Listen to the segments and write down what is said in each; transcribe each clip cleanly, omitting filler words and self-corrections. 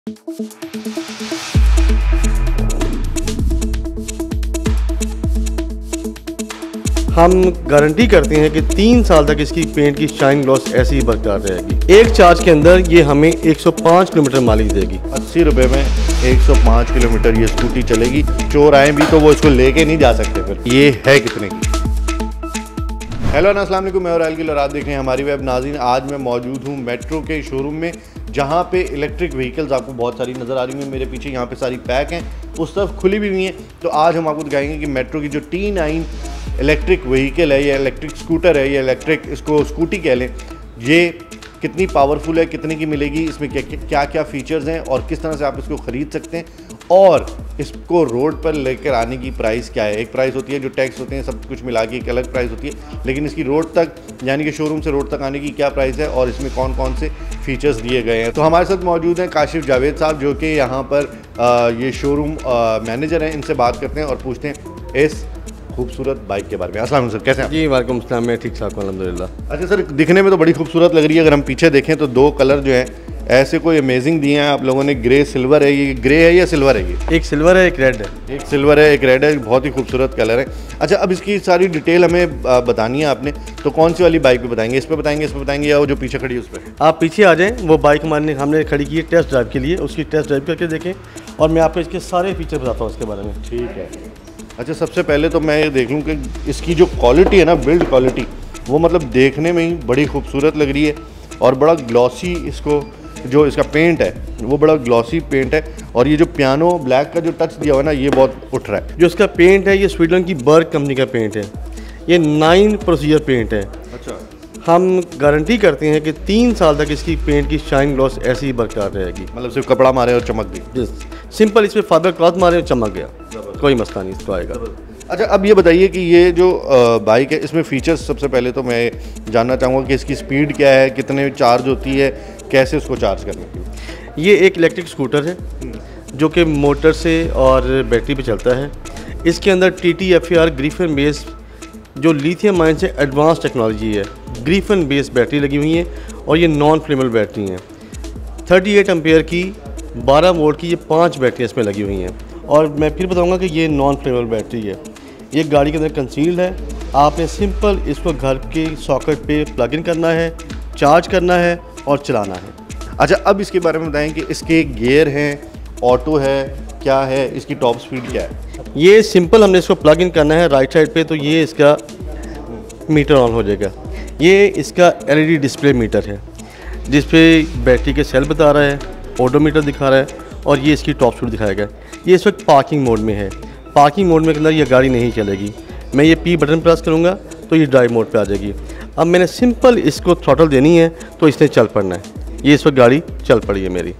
हम गारंटी करते हैं कि 3 साल तक इसकी पेंट की शाइन ग्लॉस ऐसी ही बरकरार रहेगी। एक चार्ज के अंदर ये हमें 105 किलोमीटर माइलेज देगी। 80 रुपये में 105 किलोमीटर ये स्कूटी चलेगी। चोर आए भी तो वो इसको लेके नहीं जा सकते। फिर ये है कितने की। हेलो अस्सलाम वालेकुम, मैं राइल और आप देख रहे हैं हमारी वेब। नाज़रीन, आज मैं मौजूद हूँ मेट्रो के शोरूम में, जहाँ पे इलेक्ट्रिक व्हीकल्स आपको बहुत सारी नज़र आ रही हैं। मेरे पीछे यहाँ पे सारी पैक हैं, उस तरफ खुली भी हुई हैं। तो आज हम आपको दिखाएंगे कि मेट्रो की जो T9 इलेक्ट्रिक व्हीकल है या इलेक्ट्रिक स्कूटर है या इलेक्ट्रिक इसको स्कूटी कह लें, ये कितनी पावरफुल है, कितने की मिलेगी, इसमें क्या क्या फ़ीचर्स हैं और किस तरह से आप इसको ख़रीद सकते हैं, और इसको रोड पर लेकर आने की प्राइस क्या है। एक प्राइस होती है जो टैक्स होते हैं, सब कुछ मिला के एक अलग प्राइस होती है, लेकिन इसकी रोड तक यानी कि शोरूम से रोड तक आने की क्या प्राइस है और इसमें कौन कौन से फीचर्स दिए गए हैं। तो हमारे साथ मौजूद हैं काशिफ जावेद साहब, जो कि यहाँ पर ये शोरूम मैनेजर हैं। इनसे बात करते हैं और पूछते हैं इस खूबसूरत बाइक के बारे में। अस्सलाम वालेकुम सर, कैसे हैं? जी वालेकुम अस्सलाम, मैं ठीक ठाक हूँ अल्हम्दुलिल्लाह। अच्छा सर, दिखने में तो बड़ी खूबसूरत लग रही है। अगर हम पीछे देखें तो दो कलर जो है ऐसे कोई अमेजिंग दिए हैं आप लोगों ने। ग्रे सिल्वर है, ये ग्रे है या सिल्वर है? ये एक सिल्वर है, एक रेड है। एक सिल्वर है, एक रेड है, बहुत ही खूबसूरत कलर है। अच्छा, अब इसकी सारी डिटेल हमें बतानी है आपने, तो कौन सी वाली बाइक पे बताएंगे? इस पे बताएंगे, इस पे बताएंगे, या वो जो पीछे खड़ी है उस पर? आप पीछे आ जाएं, वो बाइक हमने खड़ी की है टेस्ट ड्राइव के लिए, उसकी टेस्ट ड्राइव करके देखें और मैं आपको इसके सारे फीचर बताता हूँ इसके बारे में। ठीक है। अच्छा, सबसे पहले तो मैं ये देख लूँ कि इसकी जो क्वालिटी है ना, बिल्ड क्वालिटी, वो मतलब देखने में ही बड़ी खूबसूरत लग रही है और बड़ा ग्लॉसी, इसको जो इसका पेंट है वो बड़ा ग्लॉसी पेंट है। और ये जो पियानो ब्लैक का जो टच दिया हुआ है ना, ये बहुत उठ रहा है। जो इसका पेंट है ये स्वीडन की बर्ग कंपनी का पेंट है। ये 9 प्रोसीजर पेंट है। अच्छा। हम गारंटी करते हैं कि 3 साल तक इसकी पेंट की शाइन ग्लॉस ऐसी ही बरकरार रहेगी। मतलब सिर्फ कपड़ा मारे और चमक गई। सिंपल इसमें फाइबर क्लॉथ मारे और चमक गया, कोई मसला नहीं इसको आएगा। अच्छा, अब ये बताइए कि ये जो बाइक है, इसमें फ़ीचर्स सबसे पहले तो मैं जानना चाहूँगा कि इसकी स्पीड क्या है, कितने चार्ज होती है, कैसे उसको चार्ज करने की। ये एक इलेक्ट्रिक स्कूटर है जो कि मोटर से और बैटरी पे चलता है। इसके अंदर TTFAR ग्रिफन बेस जो लिथियम आयन से एडवांस टेक्नोलॉजी है, ग्रिफन बेस बैटरी लगी हुई है और ये नॉन फ्लेमेबल बैटरी हैं। 38 एम्पेयर की 12 वोल्ट की ये 5 बैटरियाँ इसमें लगी हुई हैं। और मैं फिर बताऊंगा कि ये नॉन फ्लेमेबल बैटरी है। ये गाड़ी के अंदर कंसील्ड है। आपने सिंपल इसको घर के सॉकेट पे प्लग इन करना है, चार्ज करना है और चलाना है। अच्छा, अब इसके बारे में बताएं कि इसके गियर हैं, ऑटो है, क्या है, इसकी टॉप स्पीड क्या है? ये सिंपल हमने इसको प्लग इन करना है राइट साइड पे, तो ये इसका मीटर ऑन हो जाएगा। ये इसका LED डिस्प्ले मीटर है जिस पे बैटरी के सेल बता रहा है, ओडोमीटर दिखा रहा है और ये इसकी टॉप स्पीड दिखाएगा। ये इस वक्त पार्किंग मोड में है। पार्किंग मोड में के अंदर ये गाड़ी नहीं चलेगी। मैं ये P बटन प्रेस करूँगा तो ये ड्राइव मोड पे आ जाएगी। अब मैंने सिंपल इसको थ्रॉटल देनी है तो इसने चल पड़ना है। ये इस वक्त गाड़ी चल पड़ी है मेरी।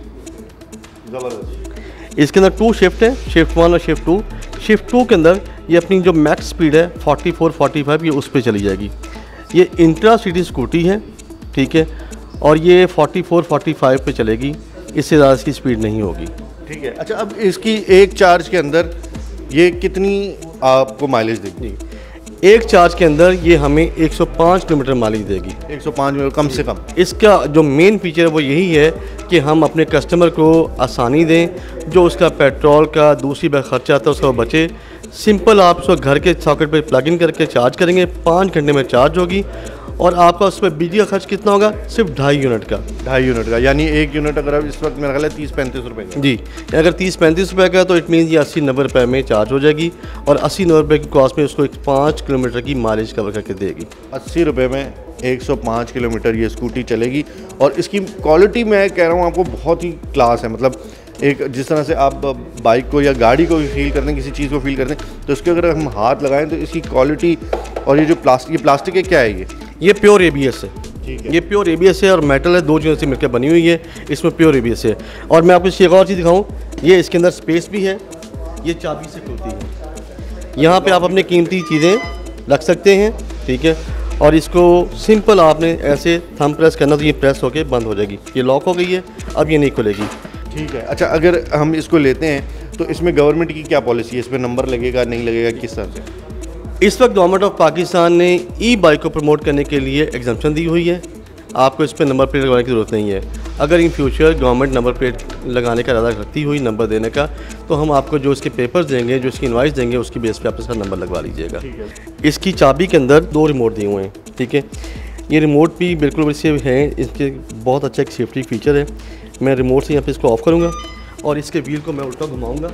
ज़बरदस्त। इसके अंदर 2 शिफ्ट है, शिफ्ट 1 और शिफ्ट 2। शिफ्ट 2 के अंदर ये अपनी जो मैक्स स्पीड है 44-45 ये उस पर चली जाएगी। ये इंट्रा सिटी स्कूटी है, ठीक है, और ये 44-45 पे चलेगी, इससे ज़्यादा इसकी स्पीड नहीं होगी। ठीक है। अच्छा, अब इसकी एक चार्ज के अंदर ये कितनी आपको माइलेज देगी? एक चार्ज के अंदर ये हमें 105 किलोमीटर माइलेज देगी। 105 कम से कम। इसका जो मेन फीचर है वो यही है कि हम अपने कस्टमर को आसानी दें, जो उसका पेट्रोल का दूसरी बार खर्चा आता है उसका बचे। सिंपल आप उसको घर के सॉकेट पे प्लग इन करके चार्ज करेंगे, 5 घंटे में चार्ज होगी और आपका उस पर बिजली का खर्च कितना होगा? सिर्फ 2.5 यूनिट का। 2.5 यूनिट का, यानी 1 यूनिट अगर इस वक्त मेरा ख्याल है 30-35 रुपये का। जी, अगर 30-35 रुपये का तो इट मीन्स ये 80-90 रुपये में चार्ज हो जाएगी और 80-90 रुपये की कॉस्ट में उसको 5 किलोमीटर की माइलेज कवर करके देगी। 80 रुपये में 105 किलोमीटर ये स्कूटी चलेगी। और इसकी क्वालिटी मैं कह रहा हूँ आपको बहुत ही क्लास है। मतलब एक जिस तरह से आप बाइक को या गाड़ी को भी फील करते हैं, किसी चीज़ को फील करते हैं, तो इसके अगर हम हाथ लगाएं तो इसकी क्वालिटी और ये जो प्लास्टिक है, क्या है ये प्योर ABS है। ठीक है। ये प्योर ABS है और मेटल है, 2 चीज़ों से मिलकर बनी हुई है। इसमें प्योर ABS है। और मैं आपको इसकी एक और चीज़ दिखाऊँ, ये इसके अंदर स्पेस भी है, ये चाबी से खुलती है। यहाँ पे आप अपनी कीमती चीज़ें रख सकते हैं, ठीक है। और इसको सिंपल आपने ऐसे थंब प्रेस करना तो ये प्रेस होके बंद हो जाएगी। ये लॉक हो गई है, अब ये नहीं खुलेगी। ठीक है। अच्छा, अगर हम इसको लेते हैं तो इसमें गवर्नमेंट की क्या पॉलिसी है? इसमें नंबर लगेगा, नहीं लगेगा, किस तरह से? इस वक्त गवर्नमेंट ऑफ पाकिस्तान ने ई बाइक को प्रमोट करने के लिए एग्जम्पशन दी हुई है। आपको इस पर नंबर प्लेट लगवाने की ज़रूरत नहीं है। अगर in future government number plate लगाने का इरादा रखती हुई नंबर देने का, तो हम आपको जो इसके पेपर्स देंगे, जो इसकी इनवाइस देंगे, उसकी बेस पे आप इसका नंबर लगवा लीजिएगा। इसकी चाबी के अंदर 2 रिमोट दिए हुए हैं, ठीक है। ये रिमोट भी बिल्कुल इससे हैं, इसके बहुत अच्छा एक सेफ्टी फीचर है। मैं रिमोट से यहाँ पे इसको ऑफ़ करूँगा और इसके व्हील को मैं उल्टा घुमाऊँगा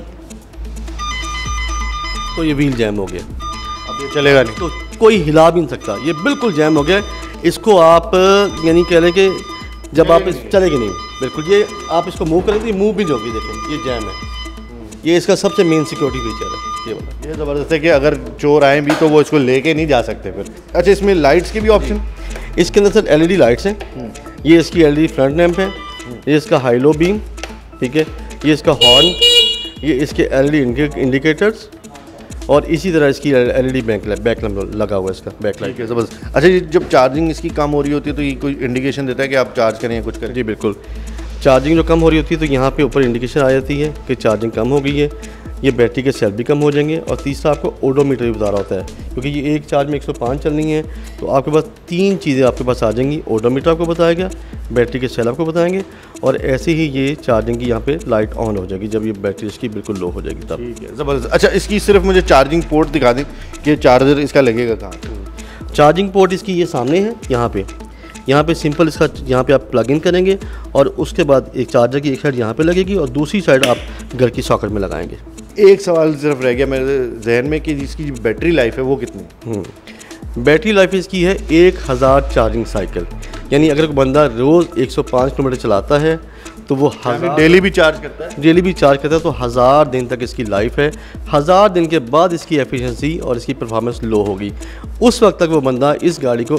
तो ये व्हील जैम हो गया। अब ये चलेगा नहीं, तो कोई हिला भी नहीं सकता, ये बिल्कुल जैम हो गया। इसको आप यानी कह लें कि जब आप चलेगी नहीं, बिल्कुल ये आप इसको मूव करेंगे तो ये मूव भी नहीं होगी। देखें ये जैम है, ये इसका सबसे मेन सिक्योरिटी फीचर है। ये वाला ये ज़बरदस्त है कि अगर चोर आए भी तो वो इसको लेके नहीं जा सकते फिर। अच्छा, इसमें लाइट्स की भी ऑप्शन? इसके अंदर सर LED लाइट्स हैं। ये इसकी LED फ्रंट लैंप है, ये इसका हाई लो बीम, ठीक है। ये इसका हॉर्न, ये इसके LED इंडिकेटर्स और इसी तरह इसकी LED बैक लैंप लगा हुआ है, इसका बैक लाइट। ज़बरदस्त। अच्छा, ये जब चार्जिंग इसकी कम हो रही होती है तो ये कोई इंडिकेशन देता है कि आप चार्ज करें या कुछ करें? जी बिल्कुल, चार्जिंग जो कम हो रही होती है तो यहाँ पे ऊपर इंडिकेशन आ जाती है कि चार्जिंग कम हो गई है। ये बैटरी के सेल भी कम हो जाएंगे और तीसरा आपको ओडोमीटर भी बता रहा होता है, क्योंकि ये एक चार्ज में 105 चलनी है तो आपके पास 3 चीज़ें आपके पास आ जाएंगी। ओडोमीटर आपको बताएगा, बैटरी के सेल आपको बताएंगे और ऐसे ही ये चार्जिंग की यहाँ पे लाइट ऑन हो जाएगी जब ये बैटरी इसकी बिल्कुल लो हो जाएगी तब। ठीक है, ज़बरदस्त। अच्छा, इसकी सिर्फ मुझे चार्जिंग पोर्ट दिखा दें कि चार्जर इसका लगेगा कहाँ? चार्जिंग पोर्ट इसकी ये सामने है, यहाँ पे सिंपल इसका यहाँ पे आप प्लग इन करेंगे और उसके बाद एक चार्जर की एक साइड यहाँ पे लगेगी और दूसरी साइड आप घर की सॉकेट में लगाएंगे। एक सवाल सिर्फ रह गया मेरे जहन में कि इसकी बैटरी लाइफ है वो कितनी? बैटरी लाइफ इसकी है 1000 चार्जिंग साइकिल, यानी अगर कोई बंदा रोज़ 105 किलोमीटर चलाता है तो वो डेली भी चार्ज करता है? डेली भी चार्ज करता है तो 1000 दिन तक इसकी लाइफ है। 1000 दिन के बाद इसकी एफिशिएंसी और इसकी परफॉर्मेंस लो होगी। उस वक्त तक वो बंदा इस गाड़ी को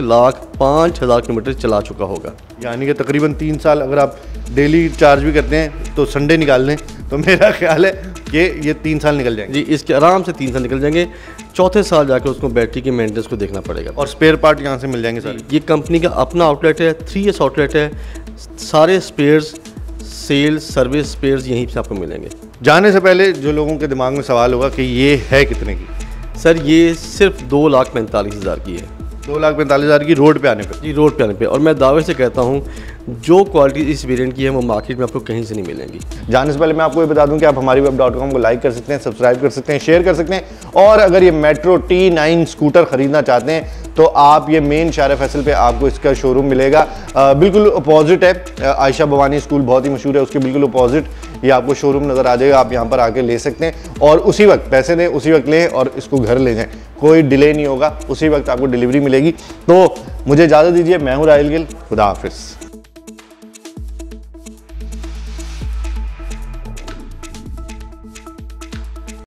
1,05,000 किलोमीटर चला चुका होगा। यानी कि तकरीबन 3 साल अगर आप डेली चार्ज भी करते हैं तो संडे निकाल लें तो मेरा ख्याल है कि ये 3 साल निकल जाएंगे। जी, इसके आराम से 3 साल निकल जाएंगे। चौथे साल जाकर उसको बैटरी के मेंटेनेंस को देखना पड़ेगा। और स्पेयर पार्ट यहाँ से मिल जाएंगे सारे? ये कंपनी का अपना आउटलेट है, 3S आउटलेट है। सारे स्पेयर्स, सेल, सर्विस स्पेयर्स यहीं से आपको मिलेंगे। जाने से पहले जो लोगों के दिमाग में सवाल होगा कि ये है कितने की? सर ये सिर्फ 2,45,000 की है। 2,45,000 की रोड पे आने पे? जी, रोड पे आने पे। और मैं दावे से कहता हूँ जो क्वालिटी इस वेरिएंट की है वो मार्केट में आपको कहीं से नहीं मिलेंगी। जाने से पहले मैं आपको ये बता दूं कि आप हमारी web.com को लाइक कर सकते हैं, सब्सक्राइब कर सकते हैं, शेयर कर सकते हैं। और अगर ये मेट्रो T9 स्कूटर ख़रीदना चाहते हैं तो आप ये मेन शार फैसल पे आपको इसका शोरूम मिलेगा। बिल्कुल अपोजिट है, आयशा भवानी स्कूल बहुत ही मशहूर है, उसके बिल्कुल अपोजिट ये आपको शोरूम नज़र आ जाएगा। आप यहाँ पर आके ले सकते हैं और उसी वक्त पैसे दें, उसी वक्त लें और इसको घर ले जाएँ। कोई डिले नहीं होगा, उसी वक्त आपको डिलीवरी मिलेगी। तो मुझे इजाज़त दीजिए, मैं हूँ राहिल गिल, खुदा हाफिज़।